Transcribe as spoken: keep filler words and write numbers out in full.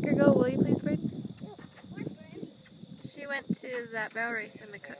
her go, will you please, Braden? Where's Brandy? She went to that barrel race in McCook.